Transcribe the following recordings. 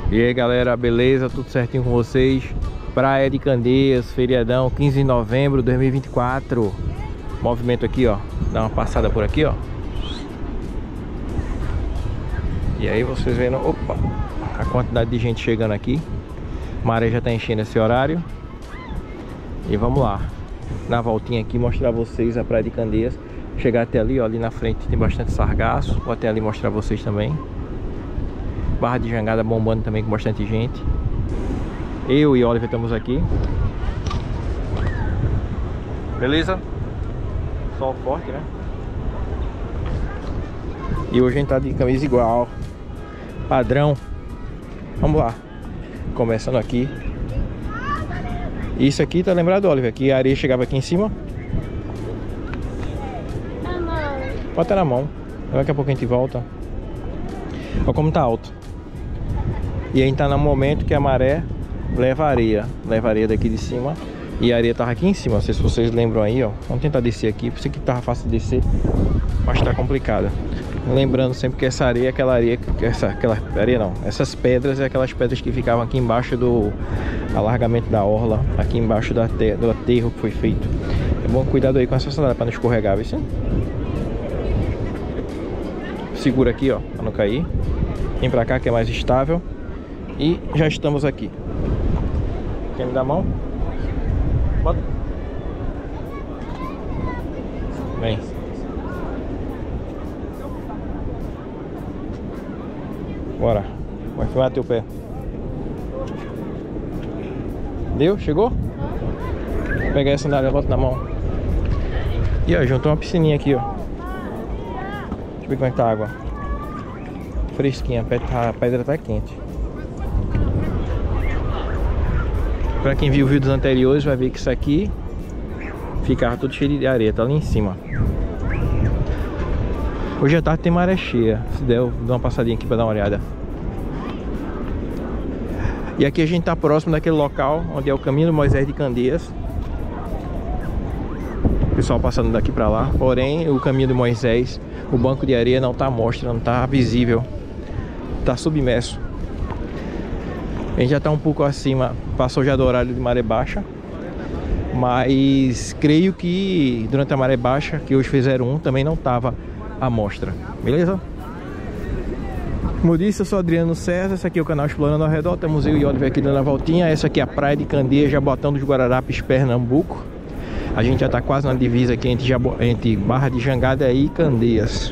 E aí galera, beleza? Tudo certinho com vocês? Praia de Candeias, feriadão, 15 de novembro de 2024. Movimento aqui, ó. Dá uma passada por aqui, ó. E aí vocês vendo, opa, a quantidade de gente chegando aqui. A maré já tá enchendo esse horário. E vamos lá, na voltinha aqui, mostrar a vocês a Praia de Candeias. Chegar até ali, ó, ali na frente tem bastante sargaço. Vou até ali mostrar a vocês também. Barra de Jangada bombando também com bastante gente. Eu e Oliver estamos aqui. Beleza? Sol forte, né? E hoje a gente tá de camisa igual, padrão. Vamos lá. Começando aqui. Isso aqui, tá lembrado, Oliver? Que a areia chegava aqui em cima. Bota na mão. Daqui a pouco a gente volta. Olha como tá alto. E a gente tá no momento que a maré leva areia daqui de cima. E a areia tava aqui em cima. Não sei se vocês lembram aí, ó. Vamos tentar descer aqui. Por isso que tava fácil de descer, mas tá complicado. Lembrando sempre que essa areia, essas pedras é aquelas pedras que ficavam aqui embaixo do alargamento da orla, aqui embaixo do aterro que foi feito. É bom cuidado aí com essa sandália para não escorregar, viu? Segura aqui, ó, para não cair. Vem pra cá que é mais estável. E já estamos aqui. Quer me dar a mão? Bota. Vem. Bora. Vai filmar teu pé. Deu? Chegou? Vou pegar essa sandália, bota na mão. E ó, juntou uma piscininha aqui, ó. Deixa eu ver como é que tá a água. Fresquinha, a pedra tá quente. Pra quem viu vídeos anteriores vai ver que isso aqui ficava tudo cheio de areia, tá ali em cima. Hoje à tarde tem maré cheia. Se der, eu dou uma passadinha aqui pra dar uma olhada. E aqui a gente tá próximo daquele local onde é o caminho do Moisés de Candeias. O pessoal passando daqui pra lá. Porém, o caminho do Moisés, o banco de areia não tá à mostra, não tá visível. Tá submerso. A gente já tá um pouco acima, passou já do horário de maré baixa. Mas creio que durante a maré baixa, que hoje fizeram também não tava à mostra. Beleza? Como eu disse, eu sou Adriano César, esse aqui é o canal Explorando ao Redor. Temos eu e Oliver aqui dando a voltinha. Essa aqui é a Praia de Candeias, Jabotão dos Guararapes, Pernambuco. A gente já tá quase na divisa aqui entre Barra de Jangada e Candeias.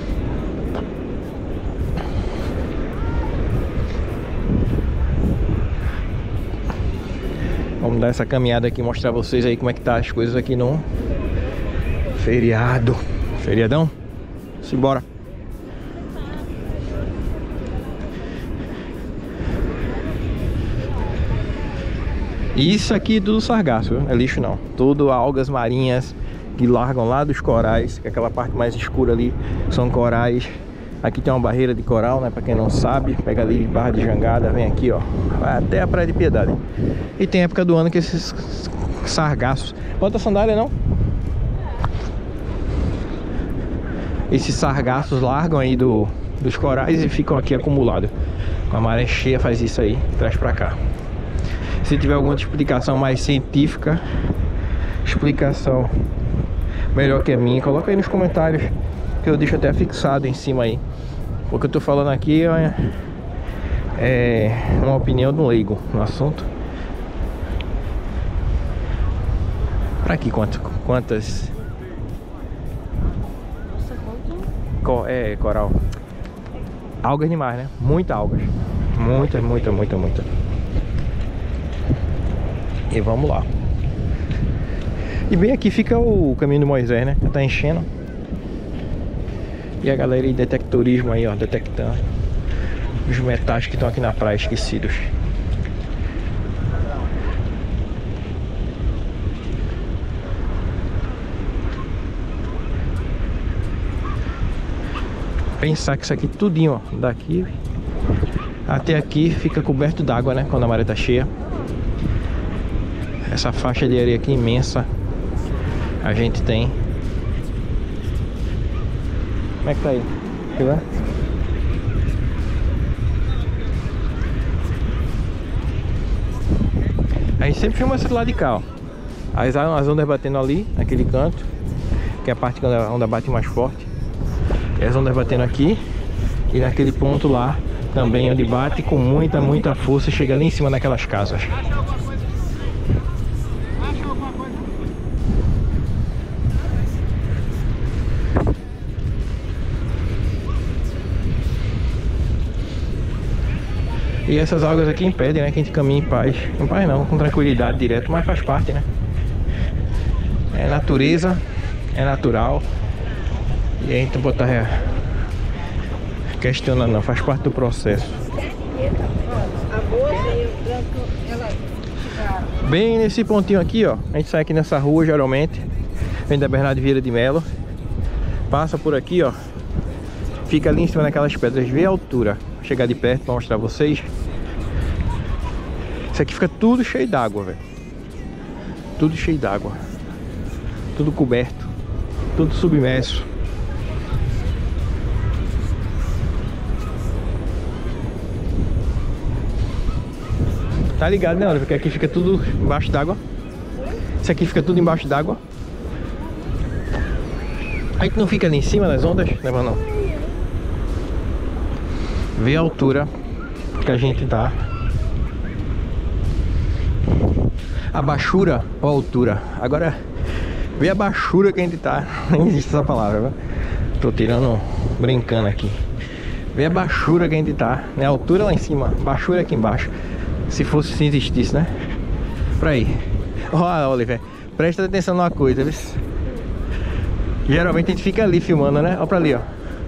Vamos dar essa caminhada aqui, mostrar a vocês aí como é que tá as coisas aqui no feriado. Feriadão? Simbora. Isso aqui é tudo sargaço, viu? Não é lixo não. Tudo algas marinhas que largam lá dos corais, que é aquela parte mais escura ali são corais. Aqui tem uma barreira de coral, né? Pra quem não sabe, pega ali Barra de Jangada, vem aqui, ó, vai até a Praia de Piedade. E tem época do ano que esses sargaços... Bota a sandália, não? Esses sargaços largam aí dos corais e ficam aqui acumulados. Com a maré cheia faz isso aí, traz pra cá. Se tiver alguma explicação mais científica, explicação melhor que a minha, coloca aí nos comentários, que eu deixo até fixado em cima aí. O que eu tô falando aqui é uma opinião do leigo no assunto. Pra aqui quantas? Coral. Algas demais, né? Muita algas. Muita. E vamos lá. E bem aqui fica o caminho do Moisés, né? Tá enchendo. E a galera de detectorismo aí, ó, detectando os metais que estão aqui na praia esquecidos. Pensar que isso aqui tudinho, ó, daqui até aqui fica coberto d'água, né? Quando a maré tá cheia. Essa faixa de areia aqui imensa a gente tem. Como é que tá aí? A gente sempre filma esse lado de cá, ó. As ondas batendo ali, naquele canto, que é a parte que a onda bate mais forte. E as ondas batendo aqui. E naquele ponto lá, também onde bate com muita força, chega ali em cima daquelas casas. E essas águas aqui impedem, né, que a gente caminhe em paz. Em paz não, com tranquilidade direto, mas faz parte, né? É natureza, é natural. E a gente não pode estar questionando não, faz parte do processo. Bem nesse pontinho aqui, ó, a gente sai aqui nessa rua geralmente, vem da Bernardo Vieira de Melo, passa por aqui, ó, fica ali em cima daquelas pedras, vê a altura. Vou chegar de perto pra mostrar pra vocês. Isso aqui fica tudo cheio d'água, velho. Tudo cheio d'água, tudo coberto, tudo submerso. Tá ligado, né, Oliver? Porque aqui fica tudo embaixo d'água. Isso aqui fica tudo embaixo d'água. Aí que não fica ali em cima das ondas, lembra não? Vê a altura que a gente tá. A baixura ou a altura. Agora, vê a baixura que a gente tá. Nem existe essa palavra, viu? Tô tirando, brincando aqui. Vê a baixura que a gente tá, né? A altura lá em cima, baixura aqui embaixo. Se fosse, se existisse, né? Pra aí. Ó, Oliver, presta atenção numa coisa, viu? Geralmente a gente fica ali filmando, né? Ó pra ali, ó.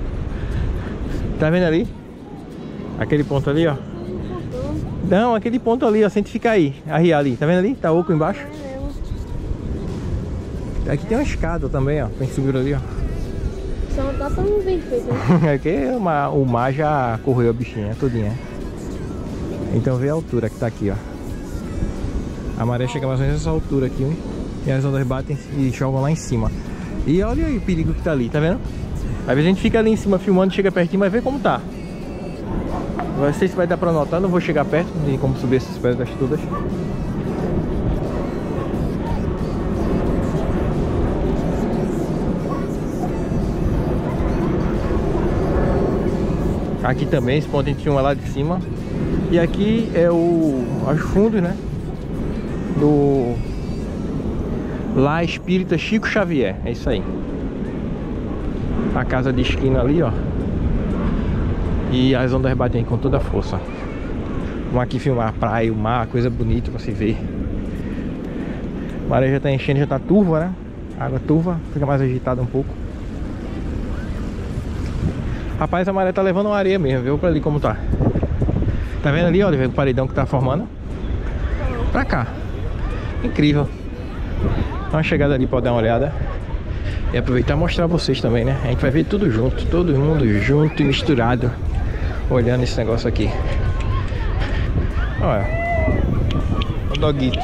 Tá vendo ali? Aquele ponto ali, ó. Não, aquele ponto ali, ó. Se a gente ficar aí, arriar ali. Tá vendo ali? Tá oco embaixo. Aqui tem uma escada também, ó. Tem que subir ali, ó. Só não dá pra não ver feito, né? Aqui o mar já correu a bichinha, todinha. Então vê a altura que tá aqui, ó. A maré chega mais ou menos nessa altura aqui, hein? E as ondas batem e jogam lá em cima. E olha aí o perigo que tá ali, tá vendo? Às vezes a gente fica ali em cima filmando, chega pertinho, mas vê como tá. Não sei se vai dar pra notar, não vou chegar perto de como subir essas pedras todas. Aqui também, esse ponto a gente filma lá de cima. E aqui é os fundos, né? Do Lar Espírita Chico Xavier. É isso aí. A casa de esquina ali, ó. E as ondas batem com toda a força. Vamos aqui filmar a praia, o mar, coisa bonita pra se ver. A maré já tá enchendo, já tá turva, né? A água turva, fica mais agitada um pouco. Rapaz, a maré tá levando uma areia mesmo, viu? Pra ali como tá. Tá vendo ali, olha, o paredão que tá formando? Pra cá. Incrível. Dá uma chegada ali pra dar uma olhada. E aproveitar e mostrar pra vocês também, né? A gente vai ver tudo junto, todo mundo junto e misturado, olhando esse negócio aqui. Olha, o doguito.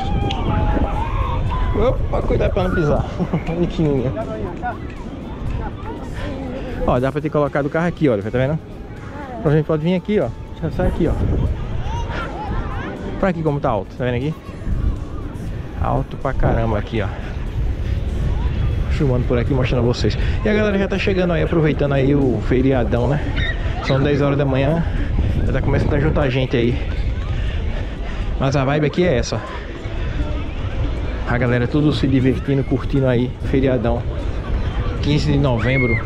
Opa, cuidado pra não pisar. Pequenininha. Ó, dá pra ter colocado o carro aqui, olha, tá vendo? A gente pode vir aqui, ó. Já sai aqui, ó. Pra aqui como tá alto, tá vendo aqui? Alto pra caramba aqui, ó. Filmando por aqui, mostrando a vocês. E a galera já tá chegando aí, aproveitando aí o feriadão, né? São 10 horas da manhã. Já tá começando a juntar gente aí. Mas a vibe aqui é essa. A galera tudo se divertindo, curtindo aí, feriadão. 15 de novembro.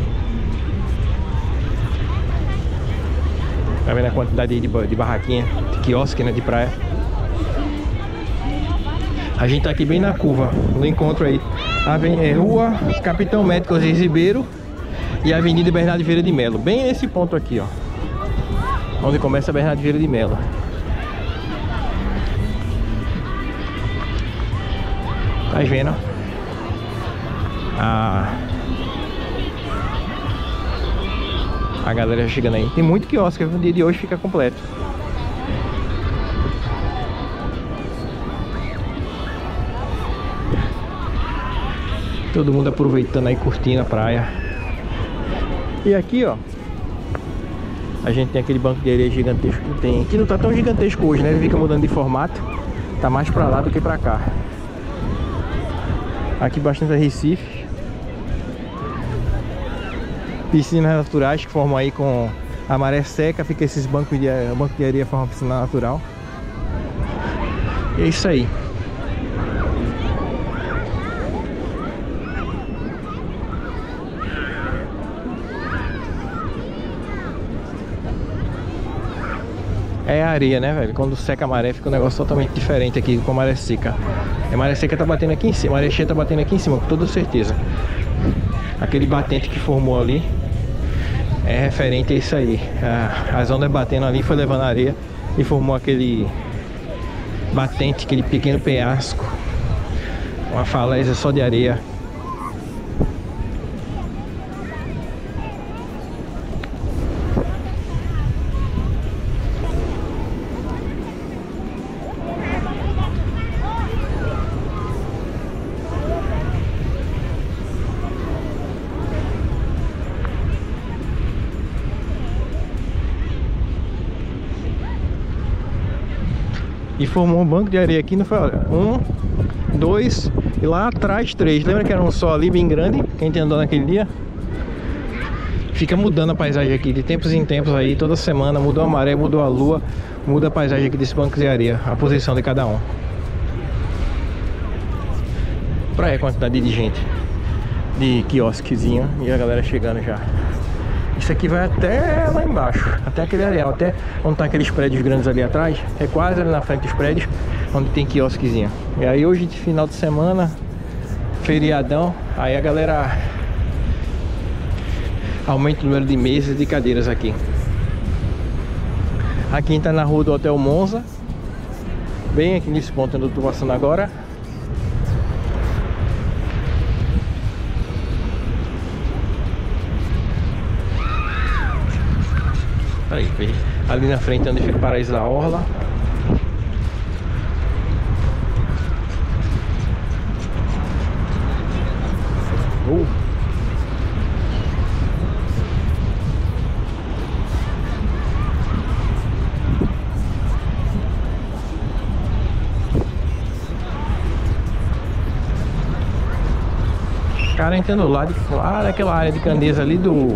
Tá vendo a quantidade aí de barraquinha, de quiosque, né, de praia. A gente tá aqui bem na curva, no encontro aí. Rua Capitão Médico Osíris Ribeiro e Avenida Bernardo Vieira de Melo. Bem nesse ponto aqui, ó. Onde começa a Bernardo Vieira de Melo. Tá vendo? A galera já chegando aí. Tem muito quiosque, o dia de hoje fica completo. Todo mundo aproveitando aí, curtindo a praia. E aqui, ó, a gente tem aquele banco de areia gigantesco que tem. Que não tá tão gigantesco hoje, né? Ele fica mudando de formato. Tá mais pra lá do que pra cá. Aqui bastante Recife. Piscinas naturais que formam aí com a maré seca. Fica esses bancos de areia, forma uma piscina natural. E é isso aí. É a areia, né, velho? Quando seca a maré fica um negócio totalmente diferente aqui com a maré seca. A maré seca tá batendo aqui em cima, a maré cheia tá batendo aqui em cima, com toda certeza. Aquele batente que formou ali é referente a isso aí. As ondas batendo ali foi levando a areia e formou aquele batente, aquele pequeno penhasco. Uma falésia só de areia. E formou um banco de areia aqui, não foi? Olha, 1, 2 e lá atrás 3. Lembra que era um só ali bem grande? Quem andou naquele dia? Fica mudando a paisagem aqui de tempos em tempos aí, toda semana mudou a maré, mudou a lua, muda a paisagem aqui desse banco de areia, a posição de cada um. Pra aí a quantidade de gente, de quiosquezinho e a galera chegando já. Isso aqui vai até lá embaixo, até aquele areal, até onde tá aqueles prédios grandes ali atrás. É quase ali na frente dos prédios, onde tem quiosquezinho. E aí hoje de final de semana, feriadão, aí a galera aumenta o número de mesas e de cadeiras aqui. Aqui tá na rua do Hotel Monza, bem aqui nesse ponto onde eu tô passando agora. Aí, ali na frente onde fica o Paraíso da Orla. Cara, entrando lá daquela área de Candeias ali do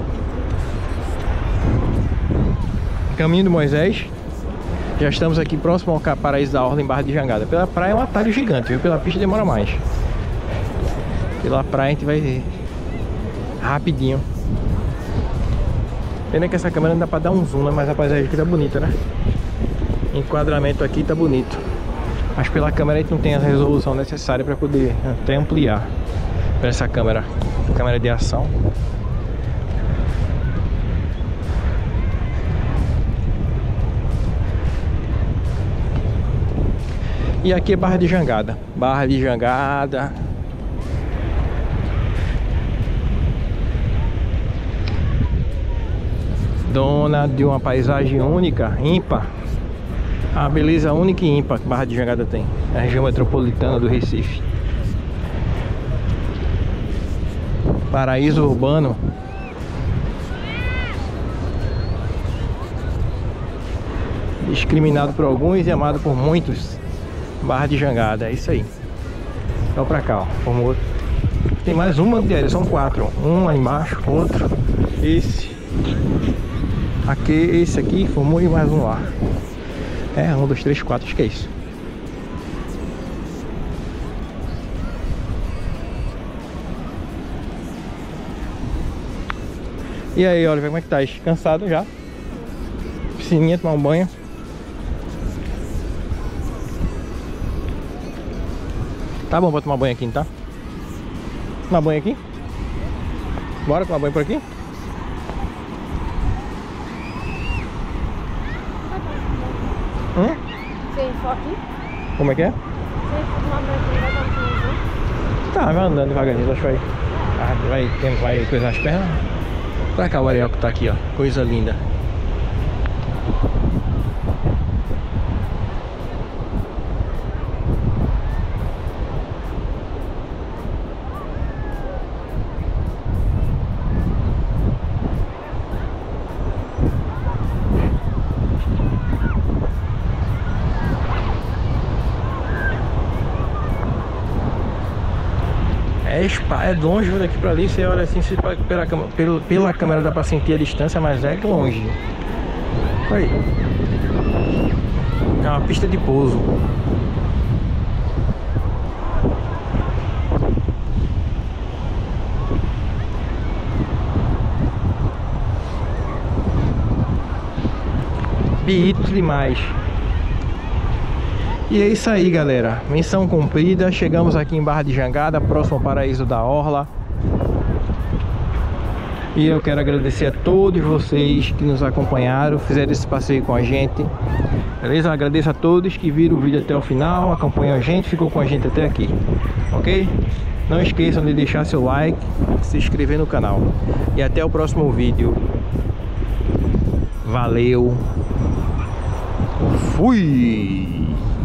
Caminho do Moisés. Já estamos aqui próximo ao Paraíso da Orla, em Barra de Jangada. Pela praia é um atalho gigante, viu? Pela pista demora mais. Pela praia a gente vai rapidinho. Pena que essa câmera não dá pra dar um zoom, né? Mas a paisagem aqui tá bonita, né? Enquadramento aqui tá bonito. Mas pela câmera a gente não tem a resolução necessária para poder até ampliar para essa câmera de ação. E aqui é Barra de Jangada. Barra de Jangada. Dona de uma paisagem única, ímpar. A beleza única e ímpar que Barra de Jangada tem. A região metropolitana do Recife. Paraíso urbano. Discriminado por alguns e amado por muitos. Barra de Jangada, é isso aí. Então pra cá, ó, formou outro. Tem mais uma de areia, são 4. Um lá embaixo, outro. Esse aqui formou e mais um lá. É, 1, 2, 3, 4, acho que é isso. E aí, olha, como é que tá? Cansado já. Piscininha, tomar um banho. Tá bom pra tomar banho aqui, tá? Tomar banho aqui? Bora tomar banho por aqui? Você for aqui? Como é que é? Você for tomar banho aqui, vai dar um Tá, vai andando devagarinho, acho que vai coisar as pernas. Pra cá o areal que tá aqui, ó. Coisa linda. É longe daqui pra ali. Você olha assim, pela câmera dá pra sentir a distância, mas é longe. Aí. É uma pista de pouso. Bonito demais. E é isso aí, galera. Missão cumprida. Chegamos aqui em Barra de Jangada, próximo ao Paraíso da Orla. E eu quero agradecer a todos vocês que nos acompanharam, fizeram esse passeio com a gente. Beleza? Eu agradeço a todos que viram o vídeo até o final, acompanham a gente, ficou com a gente até aqui. Ok? Não esqueçam de deixar seu like, se inscrever no canal. E até o próximo vídeo. Valeu! Fui!